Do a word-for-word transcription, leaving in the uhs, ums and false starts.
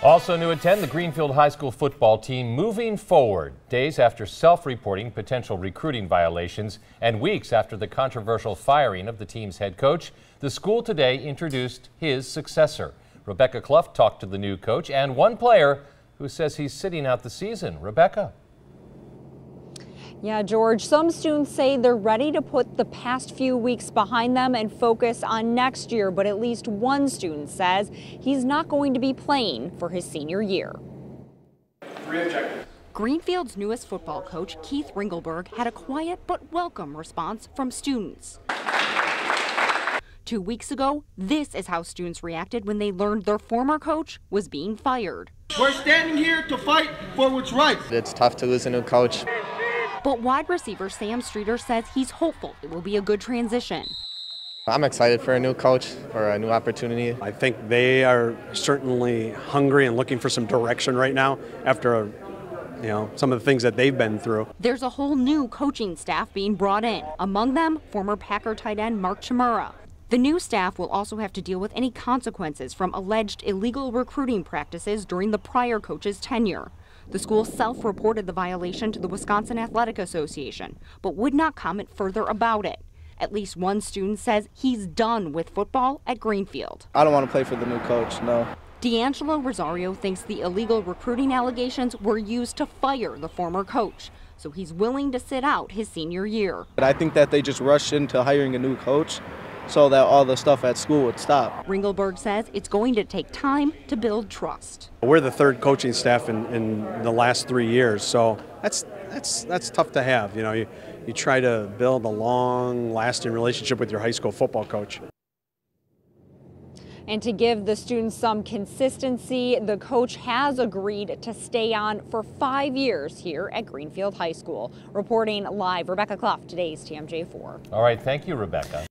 Also new at ten, the Greenfield High School football team moving forward. Days after self-reporting potential recruiting violations and weeks after the controversial firing of the team's head coach, the school today introduced his successor. Rebecca Clough talked to the new coach and one player who says he's sitting out the season. Rebecca. Yeah, George, some students say they're ready to put the past few weeks behind them and focus on next year, but at least one student says he's not going to be playing for his senior year. Three objectives. Greenfield's newest football coach, Keith Ringelberg, had a quiet but welcome response from students. Two weeks ago, this is how students reacted when they learned their former coach was being fired. We're standing here to fight for what's right. It's tough to lose a new coach. But wide receiver Sam Streeter says he's hopeful it will be a good transition. I'm excited for a new coach, for a new opportunity. I think they are certainly hungry and looking for some direction right now after a, you know, some of the things that they've been through. There's a whole new coaching staff being brought in, among them former Packer tight end Mark Chmura. The new staff will also have to deal with any consequences from alleged illegal recruiting practices during the prior coach's tenure. The school self-reported the violation to the Wisconsin Athletic Association, but would not comment further about it. At least one student says he's done with football at Greenfield. I don't want to play for the new coach, no. D'Angelo Rosario thinks the illegal recruiting allegations were used to fire the former coach, so he's willing to sit out his senior year. But I think that they just rushed into hiring a new coach so that all the stuff at school would stop. Ringelberg says it's going to take time to build trust. We're the third coaching staff in, in the last three years, so that's that's that's tough to have. You know, you, you try to build a long-lasting relationship with your high school football coach. And to give the students some consistency, the coach has agreed to stay on for five years here at Greenfield High School. Reporting live, Rebecca Clough, today's T M J four. All right, thank you, Rebecca.